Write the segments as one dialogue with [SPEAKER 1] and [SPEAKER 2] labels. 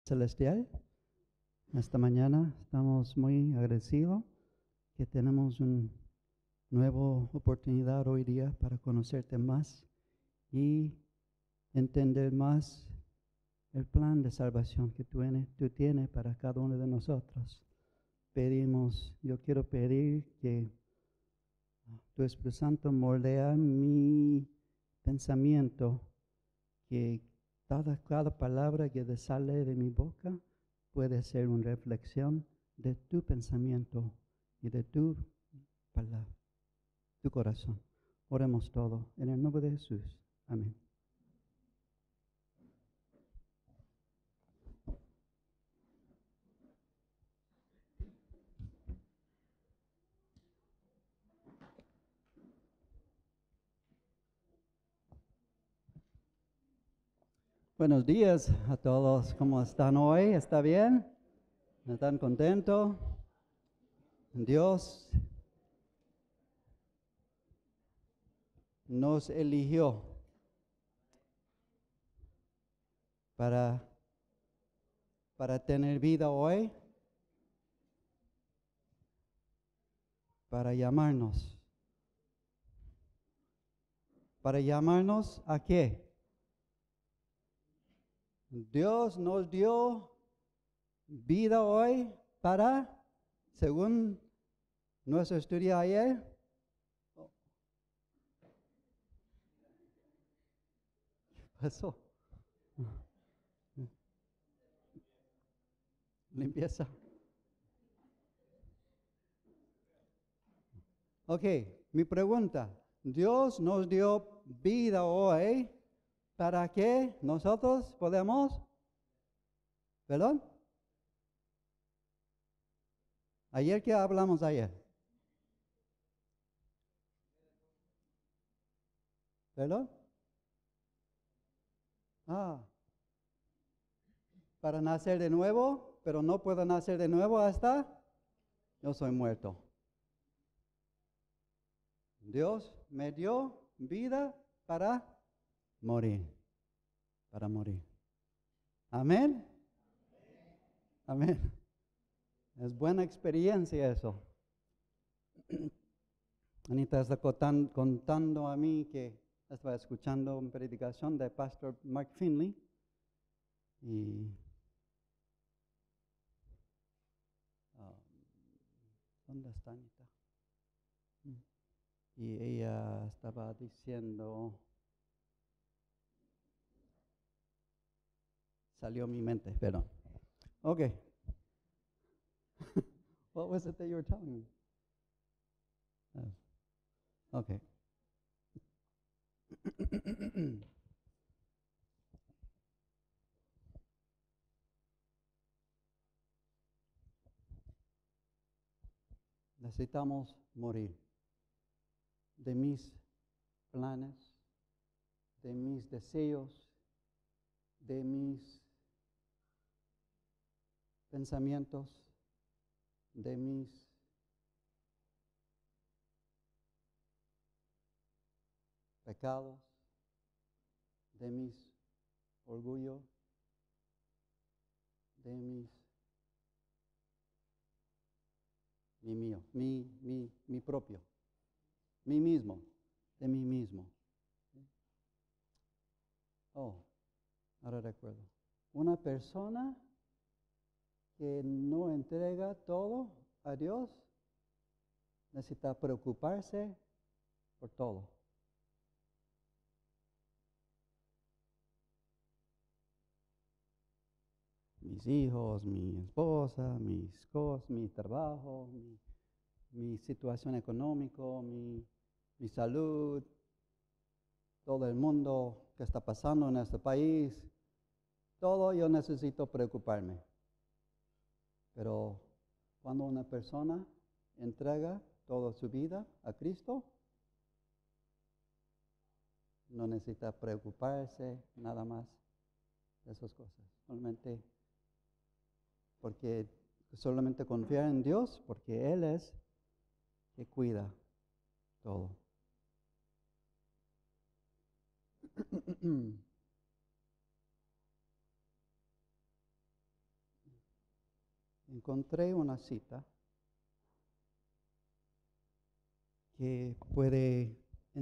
[SPEAKER 1] Celestial. Esta mañana estamos muy agradecidos que tenemos una nueva oportunidad hoy día para conocerte más y entender más el plan de salvación que tú tienes para cada uno de nosotros. Yo quiero pedir que tu Espíritu Santo moldea mi pensamiento, que cada palabra que sale de mi boca puede ser una reflexión de tu pensamiento y de tu palabra, tu corazón. Oremos todo en el nombre de Jesús. Amén. Buenos días a todos. ¿Cómo están hoy? ¿Está bien? ¿Están contentos? Dios nos eligió para tener vida hoy, para llamarnos. ¿Para llamarnos a qué? Dios nos dio vida hoy para, según nuestro estudio ayer, ¿qué pasó? Limpieza. Ok, mi pregunta, Dios nos dio vida hoy para que nosotros podamos, ¿perdón? ¿Ayer qué hablamos ayer? ¿Perdón? Para nacer de nuevo, pero no puedo nacer de nuevo hasta yo soy muerto. Dios me dio vida para morir. Para morir. Amén. Amén. Es buena experiencia eso. Anita está contando a mí que estaba escuchando una predicación del pastor Mark Finley y ¿dónde está Anita? Y ella estaba diciendo, salió mi mente, perdón. Okay. What was it that you were telling me? Okay. Necesitamos morir de mis planes, de mis deseos, de mis pensamientos, de mis pecados, de mis orgullos, de mi propio, mí mismo, de mí mismo. Ahora recuerdo. Una persona que no entrega todo a Dios necesita preocuparse por todo. Mis hijos, mi esposa, mis cosas, mi trabajo, mi situación económica, mi salud, todo el mundo que está pasando en este país, todo yo necesito preocuparme. Pero cuando una persona entrega toda su vida a Cristo, no necesita preocuparse nada más de esas cosas. Solamente confiar en Dios, porque Él es que cuida todo. encontré una cita que puede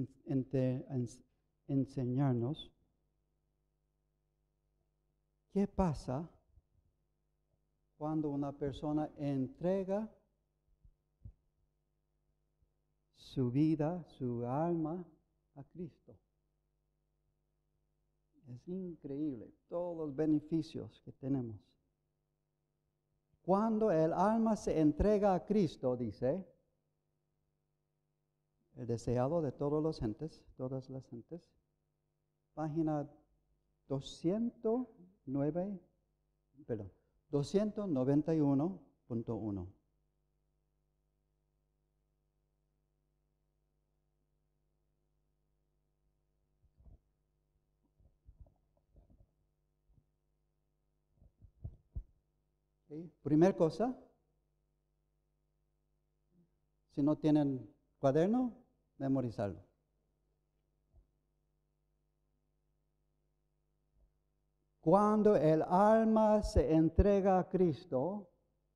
[SPEAKER 1] enseñarnos qué pasa cuando una persona entrega su vida, su alma a Cristo. Es increíble todos los beneficios que tenemos. Cuando el alma se entrega a Cristo, dice, el deseado de todas las gentes, página 291.1. ¿Sí? Primera cosa, si no tienen cuaderno, memorizarlo. Cuando el alma se entrega a Cristo,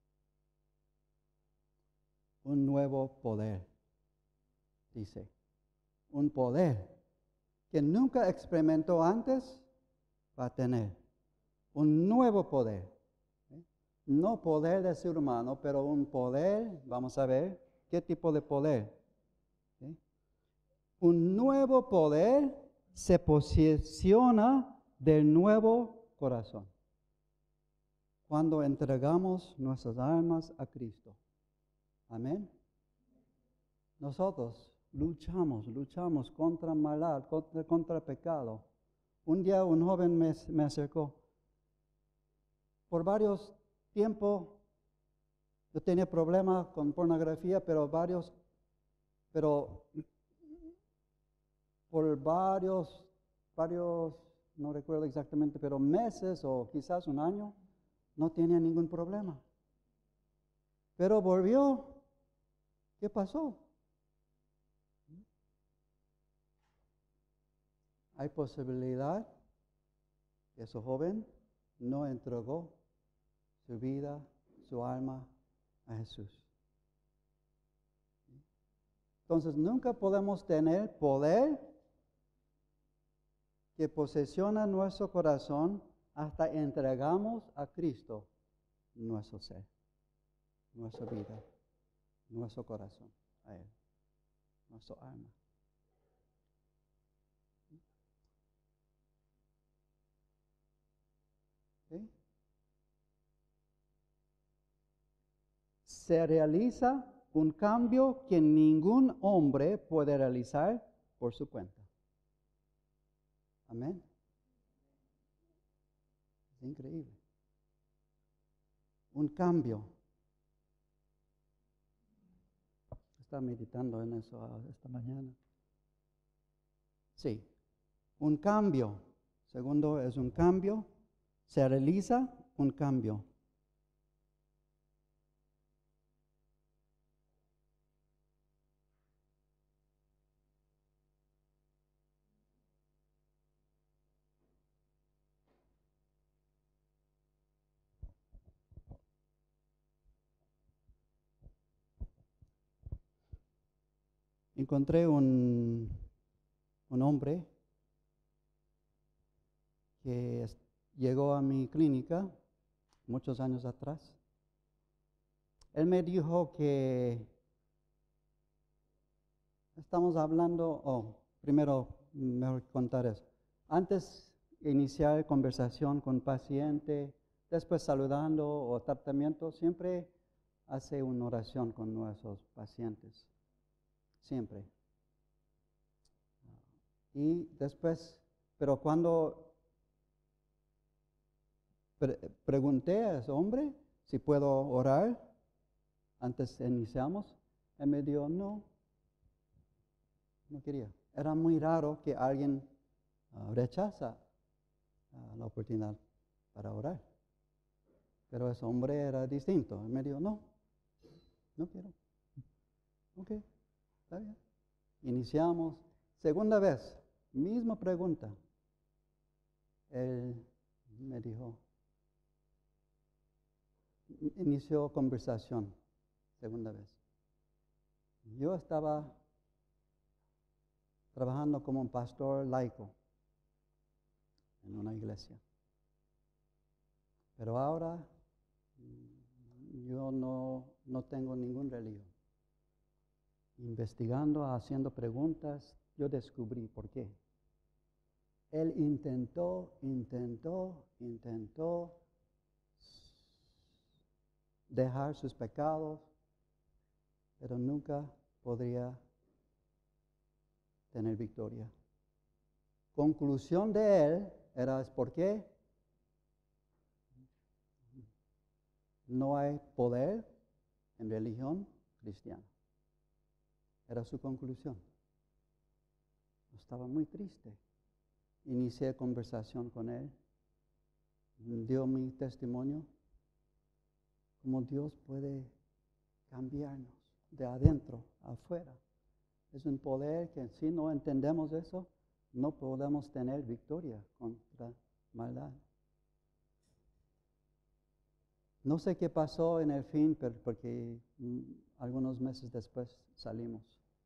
[SPEAKER 1] un nuevo poder, dice, un poder que nunca experimentó antes, va a tener un nuevo poder. No poder del ser humano, pero un poder, vamos a ver, ¿qué tipo de poder? ¿Sí? Un nuevo poder se posesiona del nuevo corazón. Cuando entregamos nuestras almas a Cristo. Amén. Nosotros luchamos contra maldad, contra pecado. Un día un joven me acercó. Por varios tiempos yo tenía problemas con pornografía, pero por varios, no recuerdo exactamente, pero meses o quizás un año, no tenía ningún problema. Pero volvió. ¿Qué pasó? Hay posibilidad que ese joven no entregó su vida, su alma a Jesús. Entonces nunca podemos tener poder que posesiona nuestro corazón hasta entregamos a Cristo nuestro ser, nuestra vida, nuestro corazón a Él, nuestro alma. ¿Sí? Se realiza un cambio que ningún hombre puede realizar por su cuenta. Amén. Es increíble. Un cambio. Estaba meditando en eso esta mañana. Sí, un cambio. Segundo, es un cambio. Se realiza un cambio. Encontré un hombre que llegó a mi clínica muchos años atrás. Él me dijo que estamos hablando, primero mejor contar eso. Antes de iniciar conversación con paciente, después saludando o tratamiento, siempre hace una oración con nuestros pacientes. Siempre. Y después, pero cuando pregunté a ese hombre si puedo orar antes de iniciamos, él me dijo no quería. Era muy raro que alguien rechaza la oportunidad para orar. Pero ese hombre era distinto. Él me dijo no quiero. Ok, está bien. Iniciamos. Segunda vez, misma pregunta. Él me dijo, inició conversación, segunda vez. Yo estaba trabajando como un pastor laico en una iglesia. Pero ahora yo no tengo ningún religión. Investigando, haciendo preguntas, yo descubrí por qué. Él intentó dejar sus pecados, pero nunca podría tener victoria. Conclusión de él era, ¿por qué? No hay poder en religión cristiana. Era su conclusión. Estaba muy triste. Inicié conversación con él. Dio mi testimonio. Cómo Dios puede cambiarnos de adentro a afuera. Es un poder que si no entendemos eso, no podemos tener victoria contra maldad. No sé qué pasó en el fin, porque algunos meses después salimos.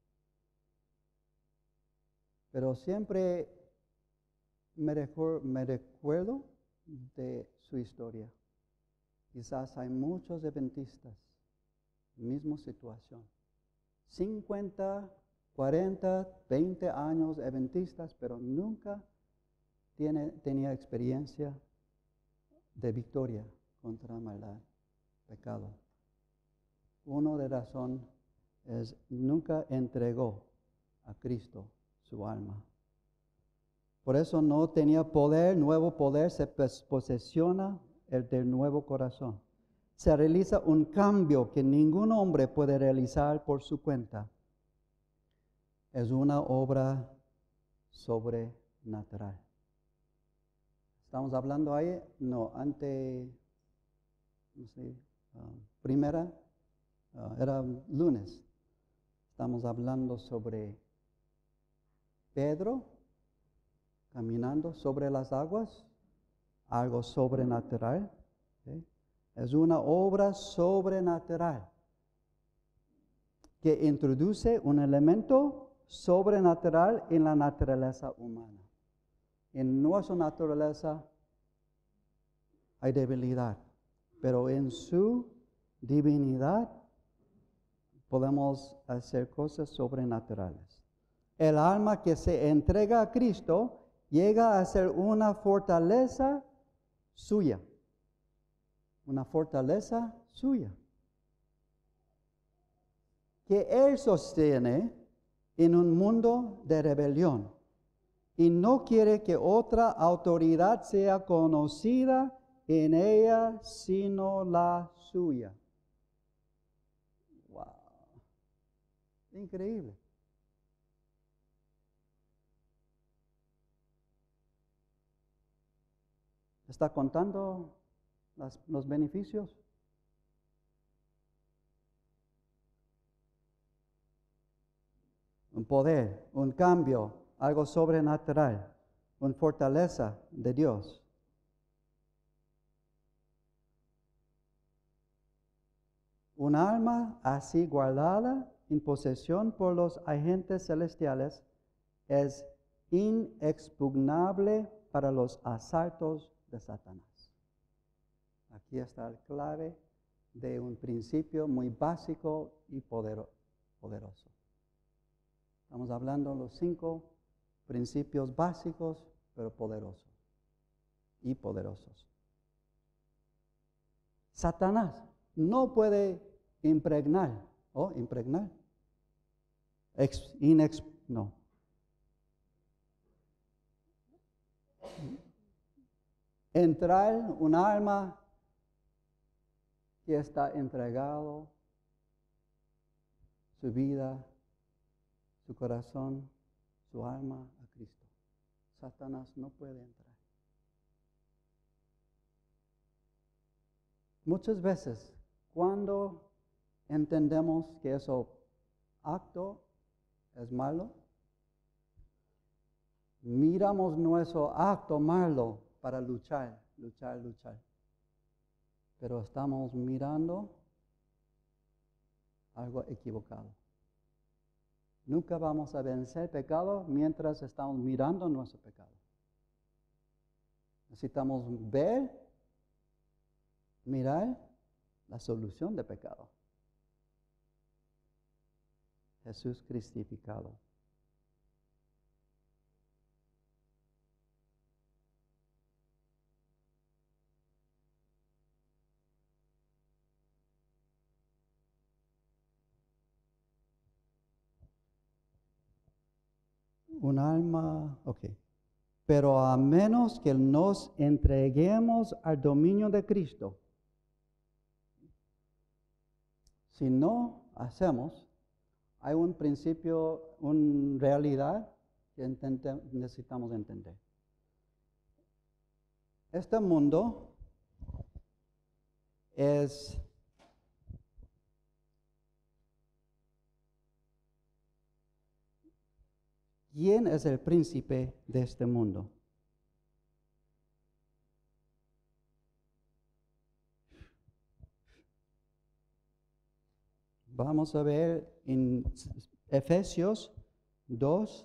[SPEAKER 1] Pero siempre me recuerdo de su historia. Quizás hay muchos adventistas, misma situación. 50, 40, 20 años adventistas, pero nunca tenía experiencia de victoria contra maldad, pecado. Una de las razones es nunca entregó a Cristo su alma. Por eso no tenía poder, nuevo poder, se posesiona el del nuevo corazón. Se realiza un cambio que ningún hombre puede realizar por su cuenta. Es una obra sobrenatural. ¿Estamos hablando ahí? No, primera, era lunes. Estamos hablando sobre Pedro caminando sobre las aguas, algo sobrenatural. ¿Sí? Es una obra sobrenatural que introduce un elemento sobrenatural en la naturaleza humana. En nuestra naturaleza hay debilidad, pero en su divinidad podemos hacer cosas sobrenaturales. El alma que se entrega a Cristo llega a ser una fortaleza suya. Una fortaleza suya. Que Él sostiene en un mundo de rebelión. Y no quiere que otra autoridad sea conocida en ella sino la suya. Wow. Increíble. ¿Está contando los beneficios? Un poder, un cambio, algo sobrenatural, una fortaleza de Dios. Un alma así guardada en posesión por los agentes celestiales es inexpugnable para los asaltos de Satanás. Aquí está la clave de un principio muy básico y poderoso. Estamos hablando de los 5 principios básicos, pero poderosos y poderosos. Satanás no puede impregnar, no. Entrar un alma que está entregado su vida, su corazón, su alma a Cristo. Satanás no puede entrar. Muchas veces, cuando entendemos que ese acto es malo, miramos nuestro acto malo para luchar. pero estamos mirando algo equivocado. Nunca vamos a vencer pecado mientras estamos mirando nuestro pecado. Necesitamos mirar la solución del pecado. Jesús crucificado. Un alma, ok. Pero a menos que nos entreguemos al dominio de Cristo, si no hacemos, hay un principio, una realidad que necesitamos entender. Este mundo es ¿quién es el príncipe de este mundo? Vamos a ver en Efesios 2.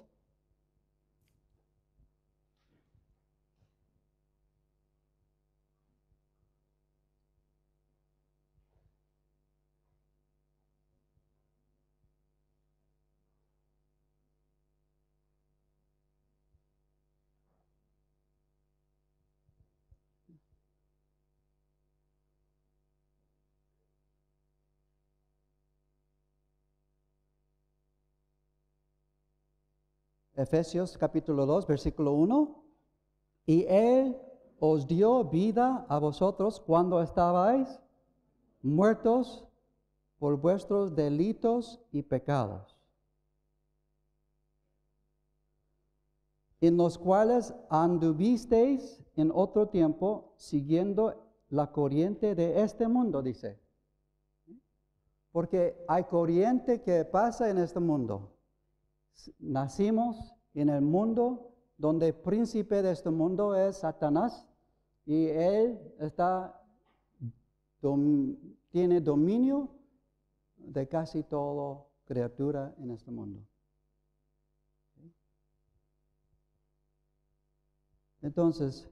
[SPEAKER 1] Efesios capítulo 2, versículo 1. Y Él os dio vida a vosotros cuando estabais muertos por vuestros delitos y pecados, en los cuales anduvisteis en otro tiempo siguiendo la corriente de este mundo, dice. Porque hay corriente que pasa en este mundo. Nacimos en el mundo donde el príncipe de este mundo es Satanás y él tiene dominio de casi toda criatura en este mundo. Entonces,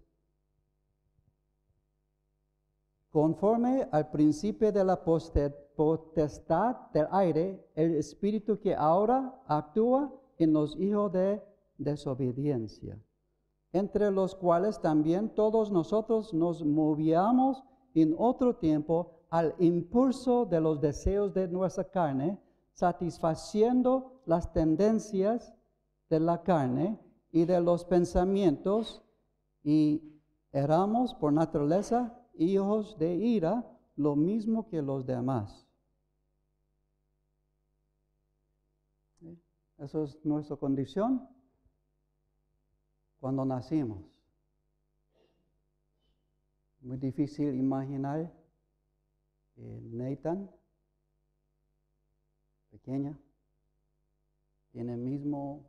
[SPEAKER 1] conforme al principio de la potestad del aire, el espíritu que ahora actúa en los hijos de desobediencia, entre los cuales también todos nosotros nos movíamos en otro tiempo al impulso de los deseos de nuestra carne, satisfaciendo las tendencias de la carne y de los pensamientos, y éramos por naturaleza hijos de ira, lo mismo que los demás. Esa es nuestra condición cuando nacimos. Muy difícil imaginar Nathan, pequeña, tiene el mismo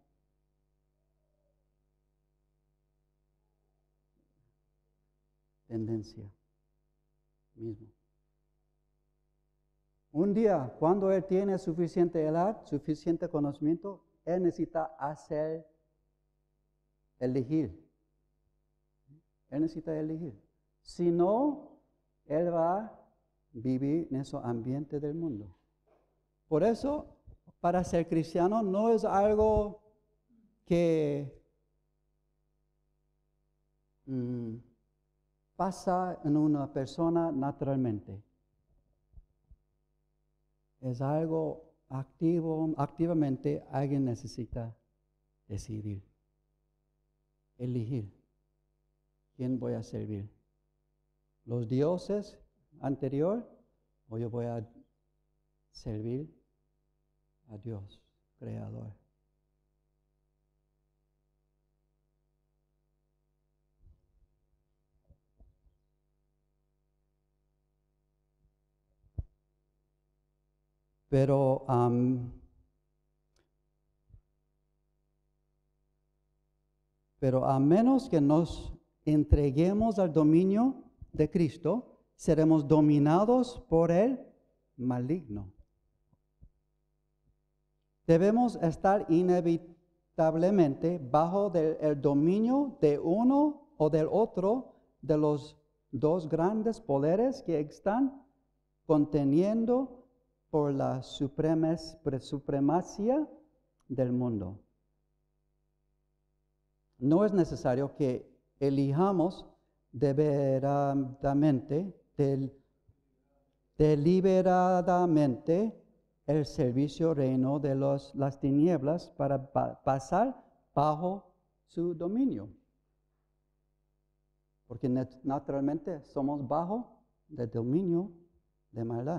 [SPEAKER 1] tendencia, mismo. Un día, cuando él tiene suficiente edad, suficiente conocimiento, él necesita elegir. Él necesita elegir. Si no, él va a vivir en ese ambiente del mundo. Por eso, para ser cristiano no es algo que pasa en una persona naturalmente. Es algo activamente alguien necesita decidir, elegir quién voy a servir. Los dioses anterior o yo voy a servir a Dios, Creador. Pero a menos que nos entreguemos al dominio de Cristo, seremos dominados por el maligno. Debemos estar inevitablemente bajo el dominio de uno o del otro de los dos grandes poderes que están conteniendo por la supremacía del mundo. No es necesario que elijamos deliberadamente el servicio reino de las tinieblas para pasar bajo su dominio. Porque naturalmente somos bajo el dominio de maldad.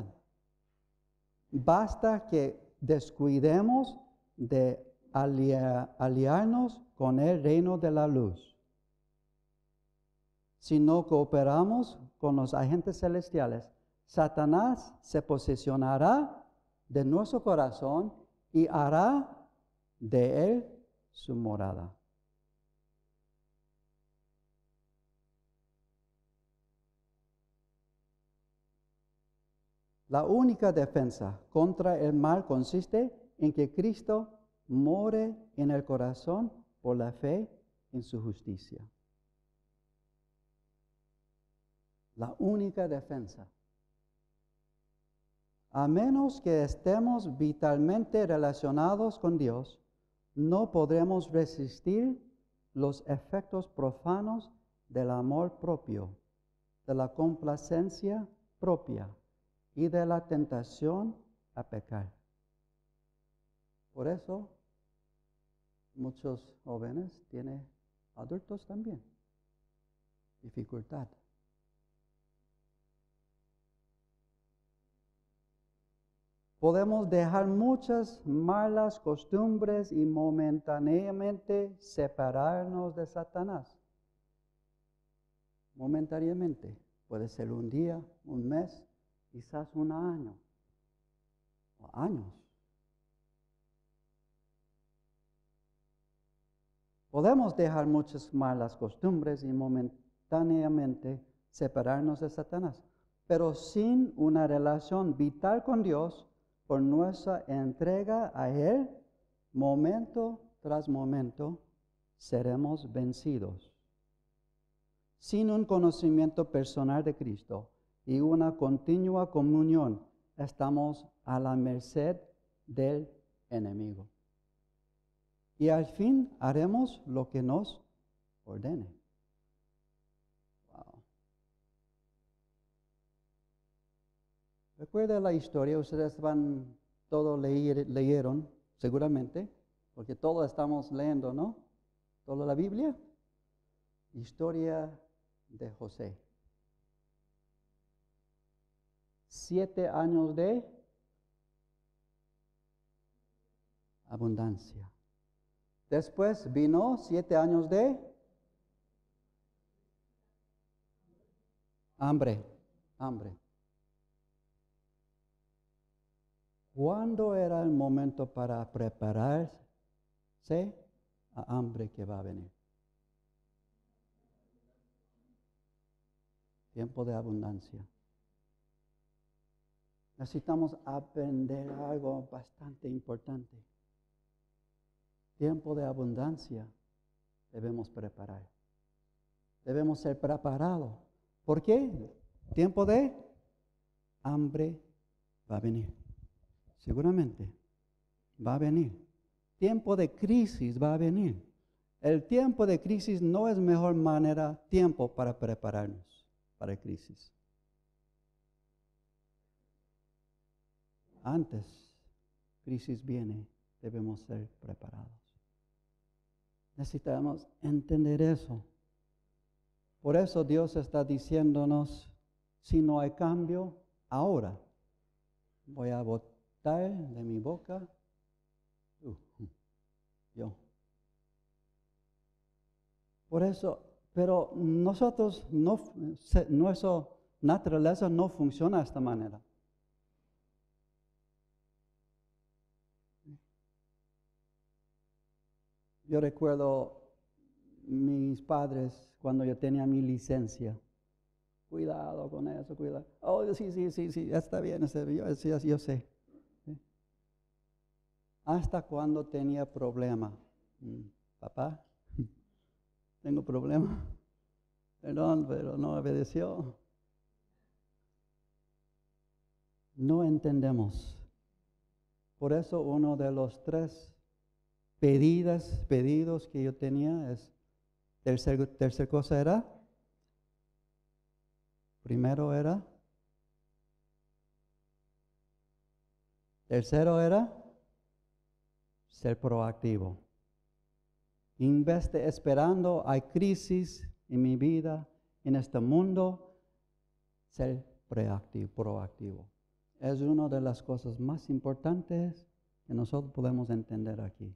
[SPEAKER 1] Basta que descuidemos de aliarnos con el reino de la luz. Si no cooperamos con los agentes celestiales, Satanás se posesionará de nuestro corazón y hará de él su morada. La única defensa contra el mal consiste en que Cristo more en el corazón por la fe en su justicia. La única defensa. A menos que estemos vitalmente relacionados con Dios, no podremos resistir los efectos profanos del amor propio, de la complacencia propia y de la tentación a pecar. Por eso, muchos jóvenes tienen, adultos también, dificultad. Podemos dejar muchas malas costumbres y momentáneamente separarnos de Satanás. Momentáneamente. Puede ser un día, un mes, quizás un año o años. Podemos dejar muchas malas costumbres y momentáneamente separarnos de Satanás, pero sin una relación vital con Dios, por nuestra entrega a Él, momento tras momento, seremos vencidos. Sin un conocimiento personal de Cristo y una continua comunión, estamos a la merced del enemigo. Y al fin haremos lo que nos ordene. Wow. Recuerda la historia, ustedes leyeron seguramente, porque todos estamos leyendo, ¿no? Toda la Biblia. Historia de José. 7 años de abundancia. Después vino 7 años de hambre. ¿Cuándo era el momento para prepararse a hambre que va a venir? Tiempo de abundancia. Necesitamos aprender algo bastante importante. Tiempo de abundancia debemos preparar. Debemos ser preparados. ¿Por qué? Tiempo de hambre va a venir. Seguramente va a venir. Tiempo de crisis va a venir. El tiempo de crisis no es mejor tiempo para prepararnos para crisis. Antes crisis viene, debemos ser preparados. Necesitamos entender eso. Por eso Dios está diciéndonos, si no hay cambio, ahora voy a botar de mi boca yo. Por eso, pero nosotros nuestra naturaleza no funciona de esta manera. Yo recuerdo mis padres cuando yo tenía mi licencia. cuidado con eso, cuidado. Oh, sí, está bien, yo sé. ¿Sí? Hasta cuando tenía problema. Papá, tengo problema. Perdón, pero no obedeció. No entendemos. Por eso uno de los 3 pedidos que yo tenía es, tercer cosa era, primero era, tercero era, ser proactivo. En vez de esperando, hay crisis en mi vida, en este mundo, ser proactivo. Es una de las cosas más importantes que nosotros podemos entender aquí.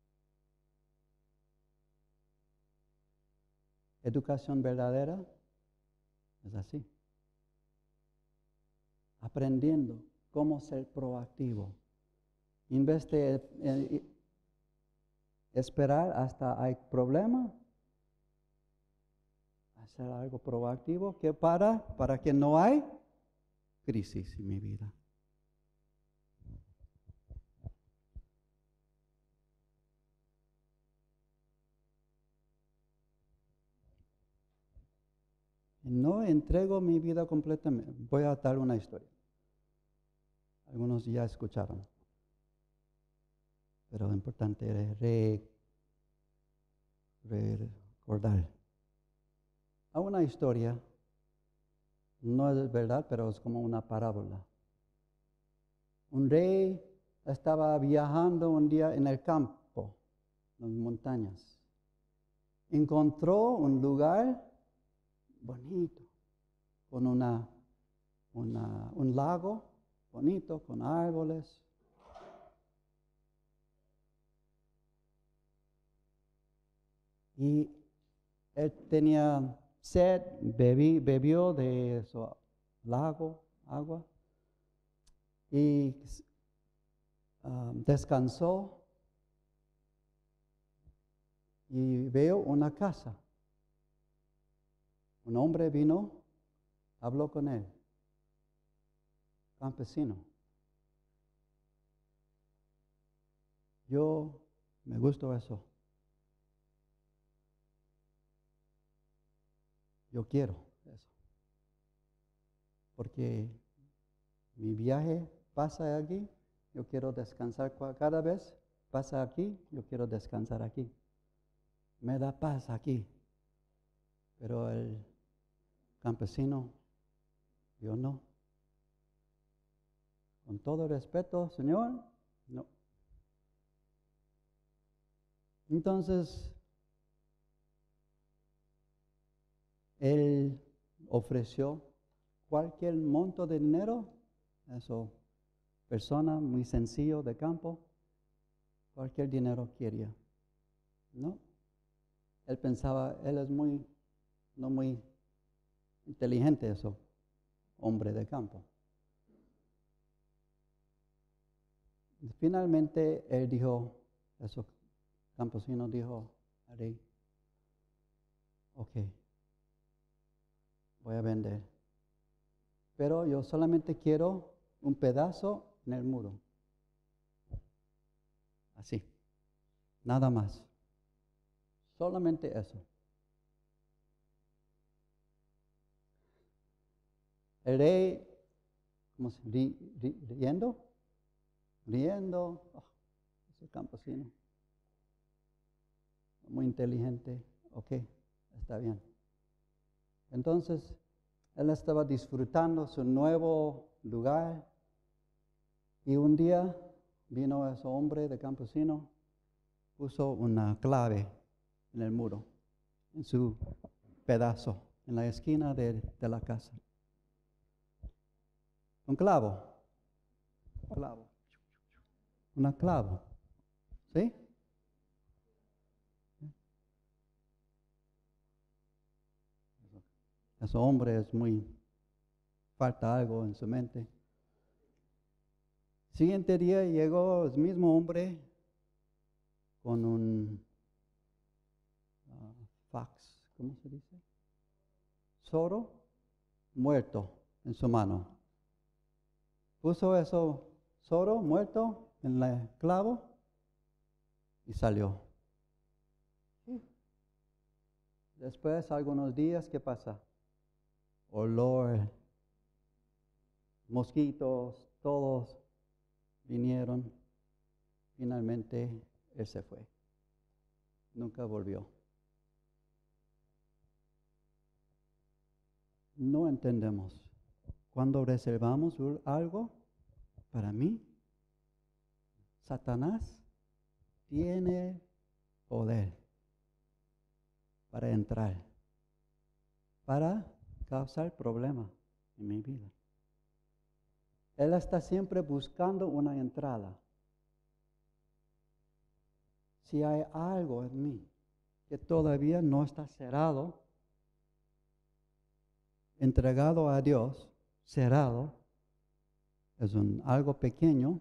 [SPEAKER 1] Educación verdadera es así. Aprendiendo cómo ser proactivo. En vez de esperar hasta hay problema, hacer algo proactivo que para que no hay crisis en mi vida. No entrego mi vida completamente. Voy a dar una historia. Algunos ya escucharon. Pero lo importante es recordar. Hay una historia, no es verdad, pero es como una parábola. Un rey estaba viajando un día en el campo, en las montañas. Encontró un lugar bonito, con un lago bonito, con árboles. Y él tenía sed, bebió de ese lago, agua, y descansó. Y veo una casa. Un hombre vino, habló con él, campesino. Yo me gustó eso. Yo quiero eso. Porque mi viaje pasa aquí, yo quiero descansar cada vez. Pasa aquí, yo quiero descansar aquí. Me da paz aquí. Pero el campesino, yo no. Con todo respeto, Señor, no. Entonces, él ofreció cualquier monto de dinero, eso, persona muy sencillo de campo, cualquier dinero quería, ¿no? Él pensaba, él es no muy inteligente eso, hombre de campo. Finalmente él dijo, esos campesinos dijo, haré, ok, voy a vender. Pero yo solamente quiero un pedazo en el muro. Así, nada más. Solamente eso. El rey, ¿cómo se riendo, ese campesino, muy inteligente, ok, está bien. Entonces, él estaba disfrutando su nuevo lugar y un día vino ese hombre de campesino, puso una clave en el muro, en su pedazo, en la esquina de la casa. Un clavo, una clavo, ¿sí? Ese hombre es falta algo en su mente. Siguiente día llegó el mismo hombre con un fax, ¿cómo se dice? Soro, muerto en su mano. Puso eso solo, muerto, en el clavo y salió. Después, algunos días, ¿qué pasa? Olor, mosquitos, todos vinieron. Finalmente, él se fue. Nunca volvió. No entendemos. Cuando reservamos algo, para mí, Satanás tiene poder para entrar, para causar problemas en mi vida. Él está siempre buscando una entrada. Si hay algo en mí que todavía no está cerrado, entregado a Dios, cerrado, es algo pequeño,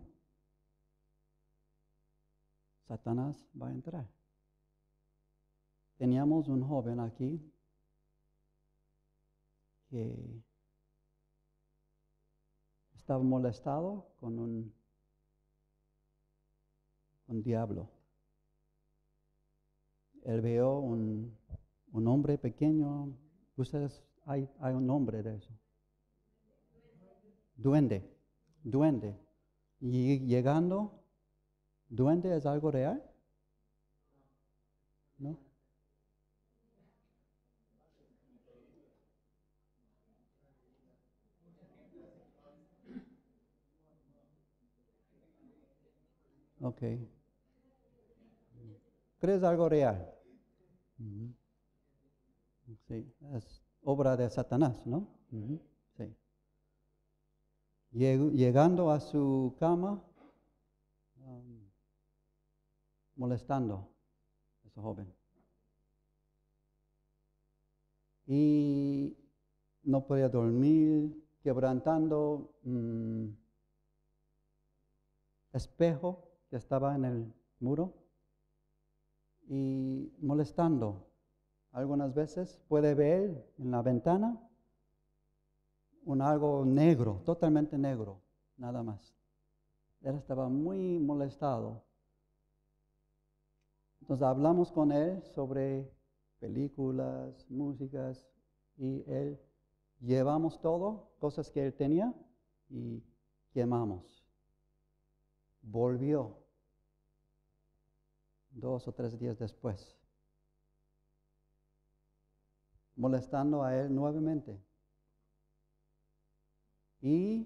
[SPEAKER 1] Satanás va a entrar. Teníamos un joven aquí que estaba molestado con un diablo. Él vio un hombre pequeño. Ustedes, hay un nombre de eso. Duende. Y llegando, ¿duende es algo real? ¿No? Ok. ¿Crees algo real? Uh-huh. Sí, es obra de Satanás, ¿no? Uh-huh. Sí. Llegando a su cama, molestando a ese joven. Y no podía dormir, quebrantando espejo que estaba en el muro y molestando. Algunas veces puede ver en la ventana algo negro, totalmente negro, nada más. Él estaba muy molestado. Entonces hablamos con él sobre películas, músicas, y él llevamos todo, cosas que él tenía, y quemamos. Volvió 2 o 3 días después, molestando a él nuevamente. Y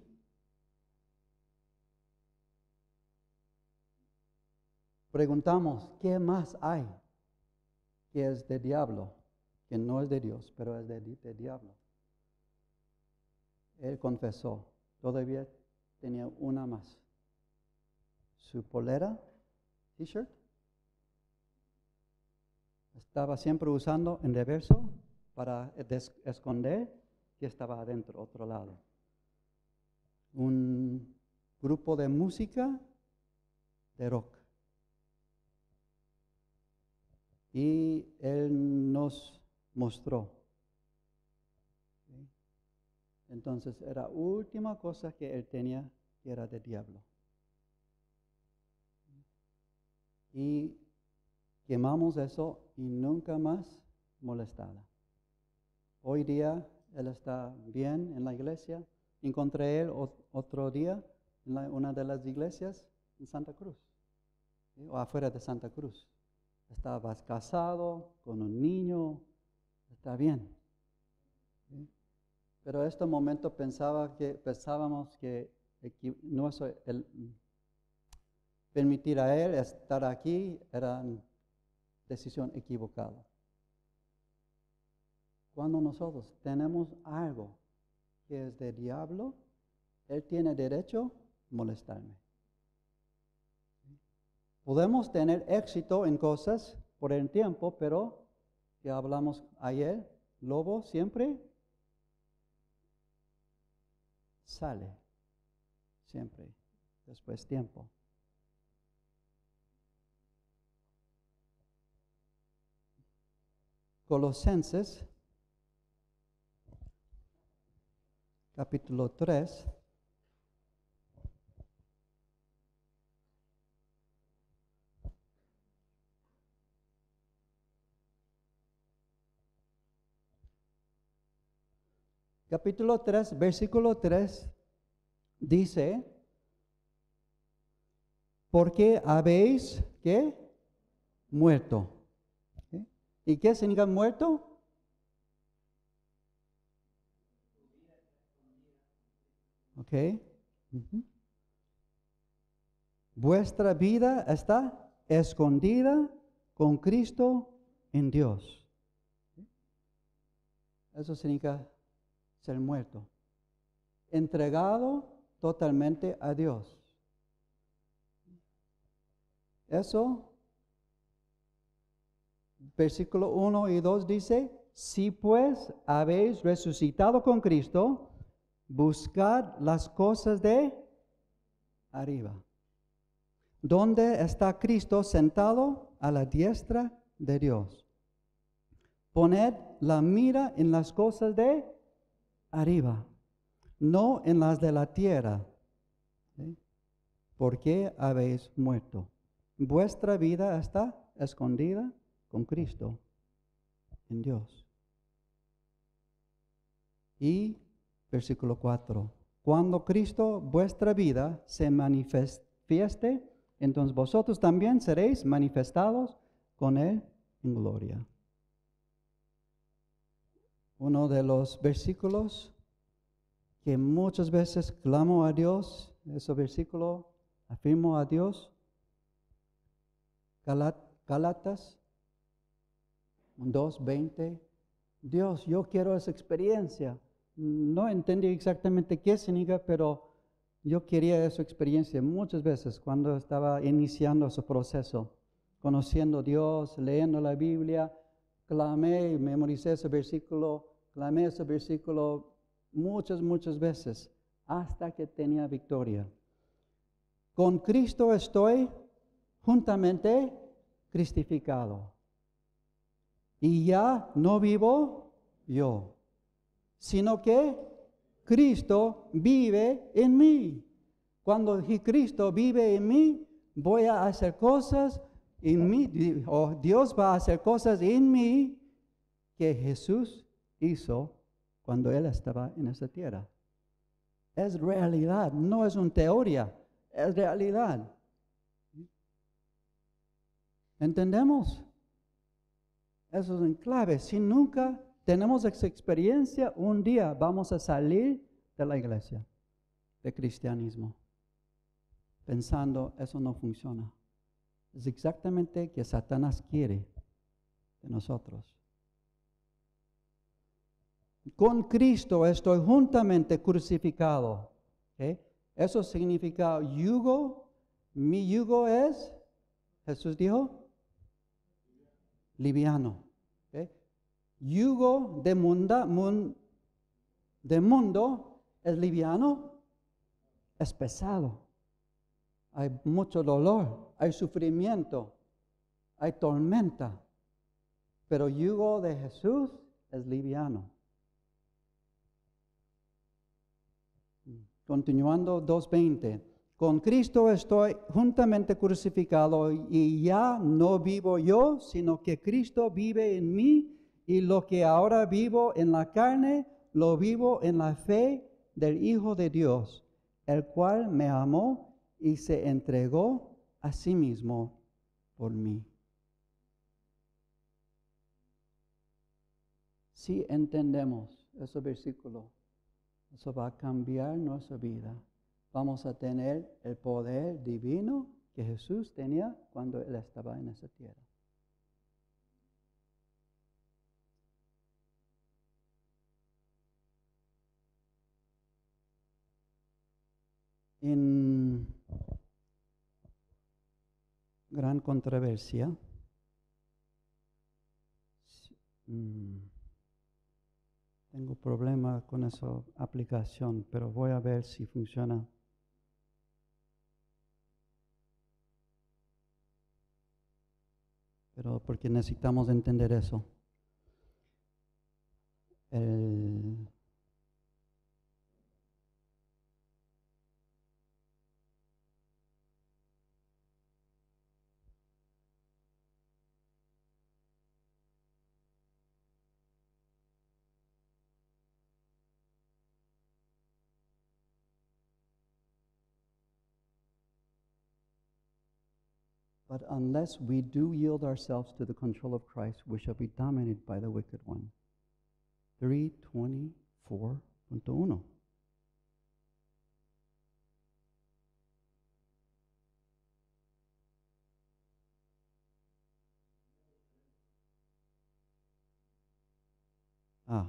[SPEAKER 1] preguntamos, ¿qué más hay que es de diablo? Que no es de Dios, pero es de diablo. Él confesó, todavía tenía una más. Su polera, t-shirt, estaba siempre usando en reverso para esconder que estaba adentro, otro lado. Un grupo de música de rock. Y él nos mostró. ¿Sí? Entonces era la última cosa que él tenía que era de diablo. Y quemamos eso y nunca más molestaba. Hoy día él está bien en la iglesia. Encontré él otro día en una de las iglesias en Santa Cruz, ¿sí? O afuera de Santa Cruz. Estaba casado con un niño, está bien. ¿Sí? Pero en este momento pensábamos que no es permitir a él estar aquí era decisión equivocada. Cuando nosotros tenemos algo que es de diablo, él tiene derecho a molestarme. Podemos tener éxito en cosas por el tiempo, pero que hablamos ayer, lobo siempre sale, siempre, después tiempo. Colosenses capítulo 3. Capítulo 3, versículo 3 dice, porque habéis, ¿qué? Muerto. ¿Sí? ¿Y qué significa muerto? Ok. Ujú. Vuestra vida está escondida con Cristo en Dios. Eso significa ser muerto. Entregado totalmente a Dios. Eso, versículo 1 y 2 dice, si pues habéis resucitado con Cristo, buscad las cosas de arriba, donde está Cristo sentado a la diestra de Dios. Poned la mira en las cosas de arriba, no en las de la tierra, ¿sí? Porque habéis muerto. Vuestra vida está escondida con Cristo en Dios. Y versículo 4. Cuando Cristo, vuestra vida, se manifieste, entonces vosotros también seréis manifestados con Él en gloria. Uno de los versículos que muchas veces clamo a Dios, ese versículo afirmo a Dios, Gálatas 2:20. Dios, yo quiero esa experiencia. No entendí exactamente qué significa, pero yo quería esa experiencia muchas veces cuando estaba iniciando ese proceso, conociendo a Dios, leyendo la Biblia, clamé y memoricé ese versículo, clamé ese versículo muchas veces, hasta que tenía victoria. Con Cristo estoy juntamente crucificado. Y ya no vivo yo, sino que Cristo vive en mí. Cuando Cristo vive en mí, voy a hacer cosas en mí, o Dios va a hacer cosas en mí que Jesús hizo cuando Él estaba en esta tierra. Es realidad, no es una teoría, es realidad. ¿Entendemos? Eso es en clave. Si nunca tenemos esa experiencia, un día vamos a salir de la iglesia, del cristianismo, pensando eso no funciona. Es exactamente que Satanás quiere de nosotros. Con Cristo estoy juntamente crucificado. ¿Okay? Eso significa yugo. Mi yugo es, Jesús dijo, liviano. ¿Okay? Yugo de mundo es liviano, es pesado. Hay mucho dolor, hay sufrimiento, hay tormenta. Pero yugo de Jesús es liviano. Continuando 2:20. Con Cristo estoy juntamente crucificado y ya no vivo yo, sino que Cristo vive en mí, y lo que ahora vivo en la carne, lo vivo en la fe del Hijo de Dios, el cual me amó y se entregó a sí mismo por mí. Si entendemos ese versículo, eso va a cambiar nuestra vida. Vamos a tener el poder divino que Jesús tenía cuando Él estaba en esa tierra. En gran controversia, tengo problema con esa aplicación, pero voy a ver si funciona. Pero porque necesitamos entender eso. But unless we do yield ourselves to the control of Christ, we shall be dominated by the wicked one. 3:24.1. Ah.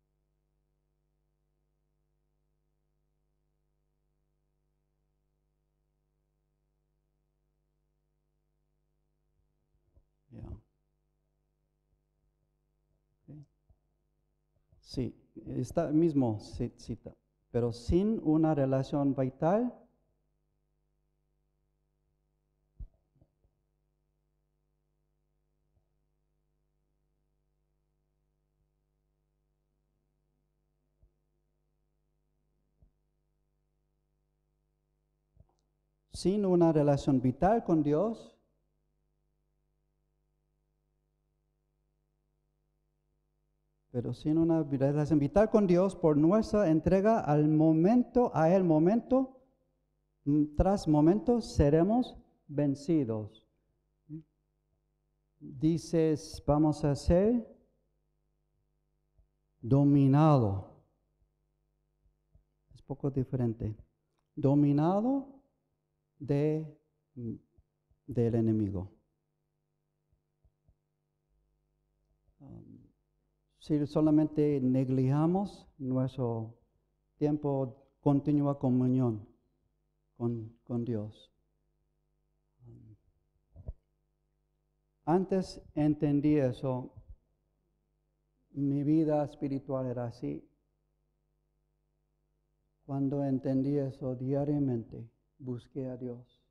[SPEAKER 1] Yeah. Okay. Sí, está mismo cita. Pero sin una relación vital, sin una relación vital con Dios, pero sin una relación vital con Dios, por nuestra entrega al momento, a el momento, tras momento, seremos vencidos. Dices, vamos a ser dominado. Es poco diferente. Dominado del enemigo. Si solamente negligamos nuestro tiempo continua comunión con Dios. Antes entendí eso, mi vida espiritual era así. Cuando entendí eso diariamente, busqué a Dios.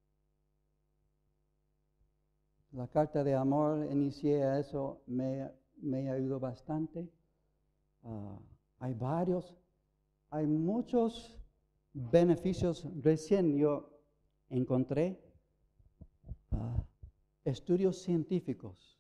[SPEAKER 1] La carta de amor, inicié a eso, me ayudó bastante. Hay muchos beneficios. Recién yo encontré estudios científicos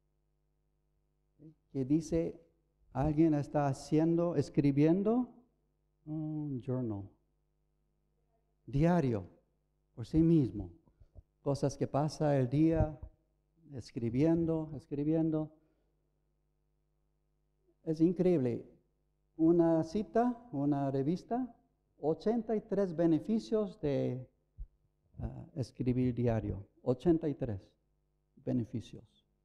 [SPEAKER 1] que dice alguien está escribiendo un journal diario por sí mismo, cosas que pasa el día, escribiendo. Es increíble. Una revista, 83 beneficios de escribir diario. 83 beneficios.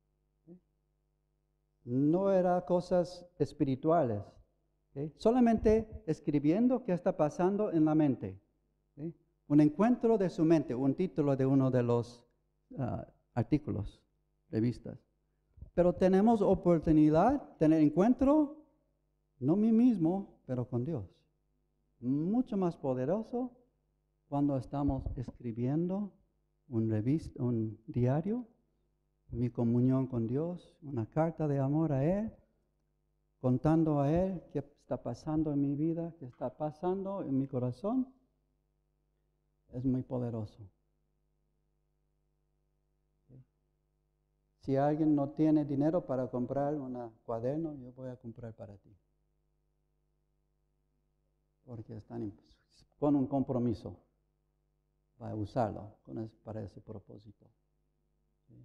[SPEAKER 1] No eran cosas espirituales. Solamente escribiendo qué está pasando en la mente. Un encuentro de su mente, un título de uno de los artículos, revistas. Pero tenemos oportunidad de tener encuentro, no mí mismo, pero con Dios. Mucho más poderoso cuando estamos escribiendo un diario, mi comunión con Dios, una carta de amor a Él, contando a Él qué está pasando en mi vida, qué está pasando en mi corazón. Es muy poderoso. Si alguien no tiene dinero para comprar un cuaderno, yo voy a comprar para ti. Porque están con un compromiso para usarlo para ese propósito. ¿Sí?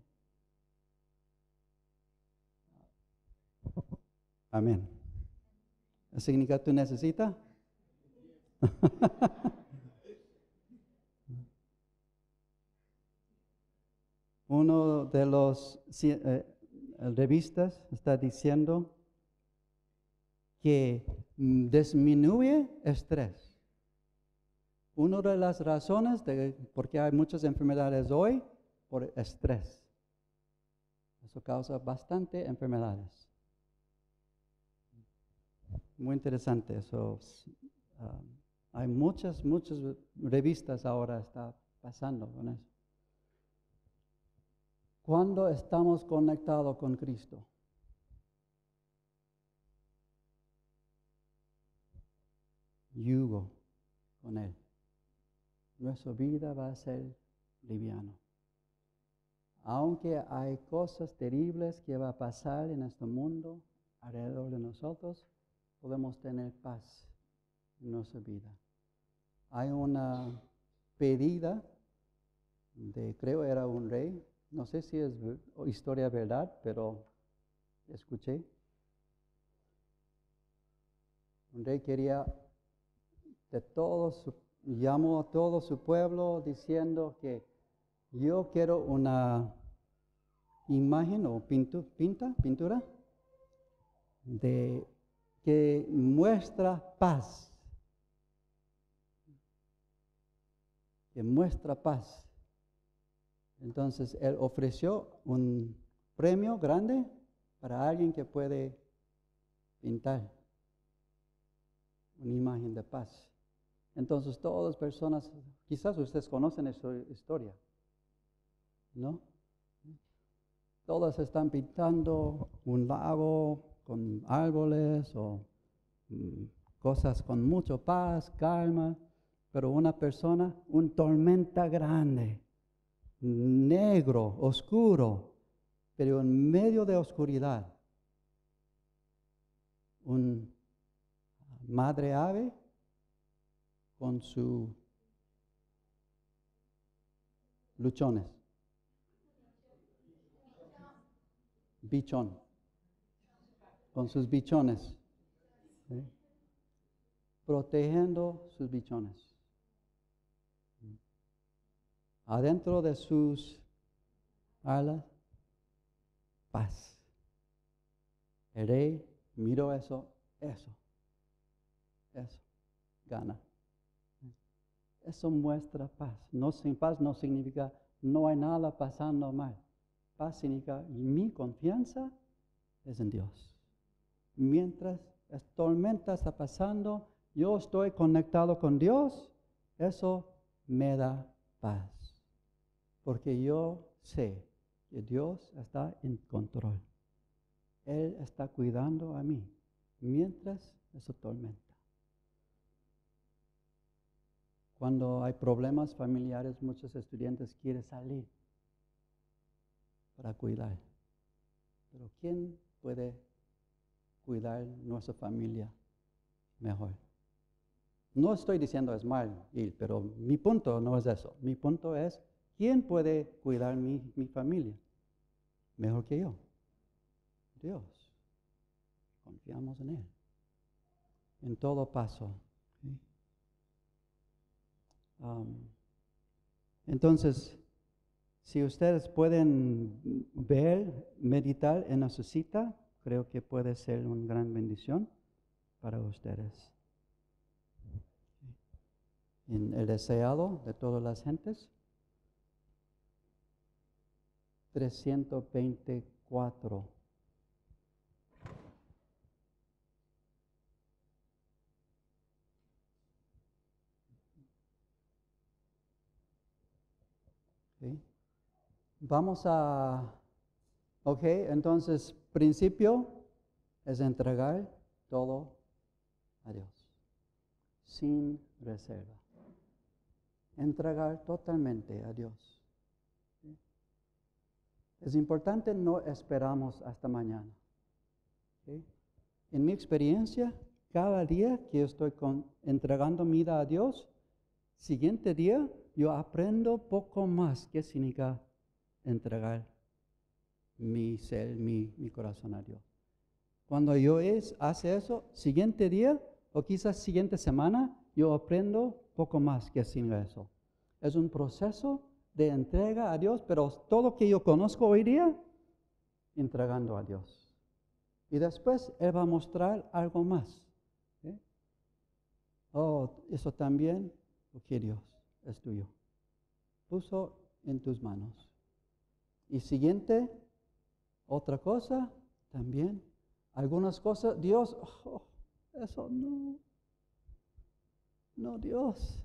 [SPEAKER 1] Amén. ¿Eso significa que tú necesitas? Uno de los revistas está diciendo que disminuye estrés. Una de las razones de por qué hay muchas enfermedades hoy, por estrés. Eso causa bastante enfermedades. Muy interesante eso. Hay muchas revistas ahora está pasando con eso. Cuando estamos conectados con Cristo, yugo con Él, nuestra vida va a ser liviana. Aunque hay cosas terribles que va a pasar en este mundo alrededor de nosotros, podemos tener paz en nuestra vida. Hay una pedida creo era un rey, no sé si es historia verdad, pero escuché. Un rey quería llamó a todo su pueblo diciendo que yo quiero una imagen o pintura de que muestra paz. Que muestra paz. Entonces él ofreció un premio grande para alguien que puede pintar una imagen de paz. Entonces todas las personas, quizás ustedes conocen esa historia, ¿no? Todas están pintando un lago con árboles o cosas con mucha paz, calma, pero una persona, una tormenta grande, negro, oscuro, pero en medio de oscuridad, un madre ave con sus luchones, bichón, con sus bichones, ¿sí? Protegiendo sus bichones. Adentro de sus alas, paz. El rey miró eso, gana. Eso muestra paz. No, sin paz no significa no hay nada pasando mal. Paz significa mi confianza es en Dios. Mientras la tormenta está pasando, yo estoy conectado con Dios, eso me da paz. Porque yo sé que Dios está en control. Él está cuidando a mí mientras esa tormenta. Cuando hay problemas familiares, muchos estudiantes quieren salir para cuidar. Pero ¿quién puede cuidar nuestra familia mejor? No estoy diciendo es mal ir, pero mi punto no es eso. Mi punto es, ¿quién puede cuidar mi familia mejor que yo? Dios. Confiamos en Él. En todo paso. ¿Sí? Entonces, si ustedes pueden ver, meditar en su cita, creo que puede ser una gran bendición para ustedes. En el deseado de todas las gentes, 324. ¿Sí? Vamos a, entonces, principio es entregar todo a Dios, sin reserva. Entregar totalmente a Dios. ¿Sí? Es importante, no esperamos hasta mañana. ¿Sí? En mi experiencia, cada día que estoy entregando mi vida a Dios, siguiente día yo aprendo poco más qué significa entregar mi ser, mi corazón a Dios. Cuando yo hace eso, siguiente día o quizás siguiente semana, yo aprendo poco más qué significa eso. Es un proceso de entrega a Dios, pero todo lo que yo conozco hoy día, entregando a Dios. Y después Él va a mostrar algo más. ¿Sí? Eso también, porque Dios es tuyo. Puso en tus manos. Y siguiente, otra cosa, también, algunas cosas, Dios, eso no Dios.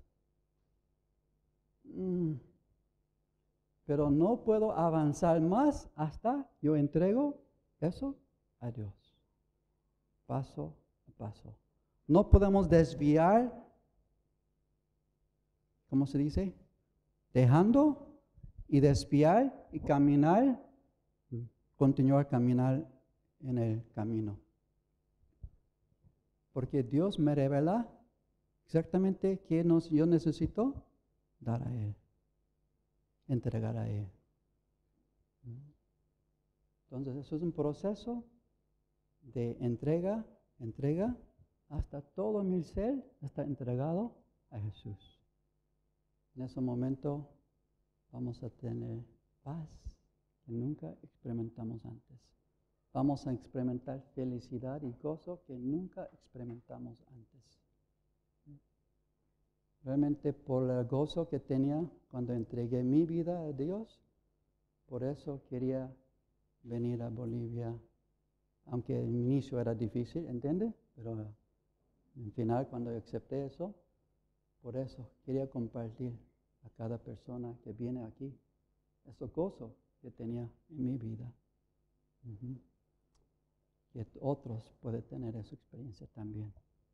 [SPEAKER 1] Pero no puedo avanzar más hasta yo entrego eso a Dios. Paso a paso. No podemos desviar, ¿cómo se dice? Dejando y desviar y caminar, continuar a caminar en el camino. Porque Dios me revela exactamente qué yo necesito dar a Él. entregar a Él. Entonces, eso es un proceso de entrega, hasta todo mi ser está entregado a Jesús. En ese momento vamos a tener paz que nunca experimentamos antes. Vamos a experimentar felicidad y gozo que nunca experimentamos antes. Realmente por el gozo que tenía cuando entregué mi vida a Dios, por eso quería venir a Bolivia, aunque el inicio era difícil, ¿entiende? Pero al final cuando acepté eso, por eso quería compartir a cada persona que viene aquí ese gozo que tenía en mi vida. Que otros pueden tener esa experiencia también.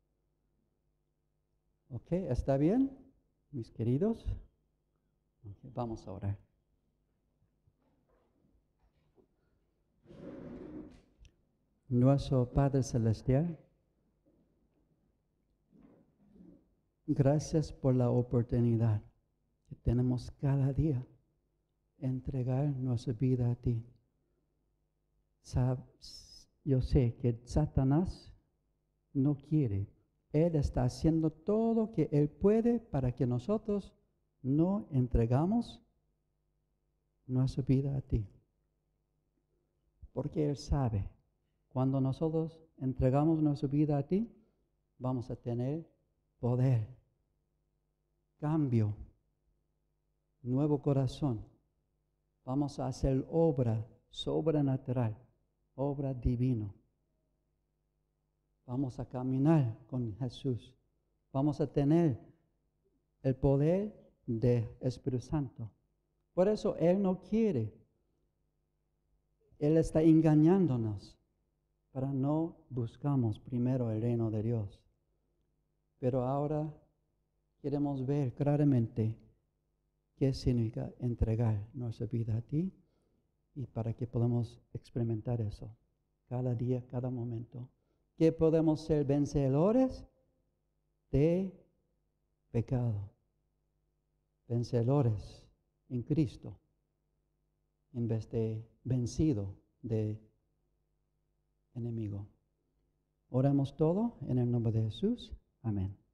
[SPEAKER 1] ¿Ok? ¿Está bien, mis queridos? Okay, vamos a orar. Nuestro Padre Celestial, gracias por la oportunidad que tenemos cada día de entregar nuestra vida a ti. Yo sé que Satanás no quiere. Él está haciendo todo lo que Él puede para que nosotros no entregamos nuestra vida a ti. Porque Él sabe, cuando nosotros entregamos nuestra vida a ti, vamos a tener poder, cambio, nuevo corazón. Vamos a hacer obra sobrenatural, obra divina. Vamos a caminar con Jesús. Vamos a tener el poder del Espíritu Santo. Por eso Él no quiere. Él está engañándonos para no buscamos primero el reino de Dios. Pero ahora queremos ver claramente qué significa entregar nuestra vida a ti y para que podamos experimentar eso cada día, cada momento. Que podemos ser vencedores de pecado, vencedores en Cristo, en vez de vencido de enemigo. Oramos todo en el nombre de Jesús. Amén.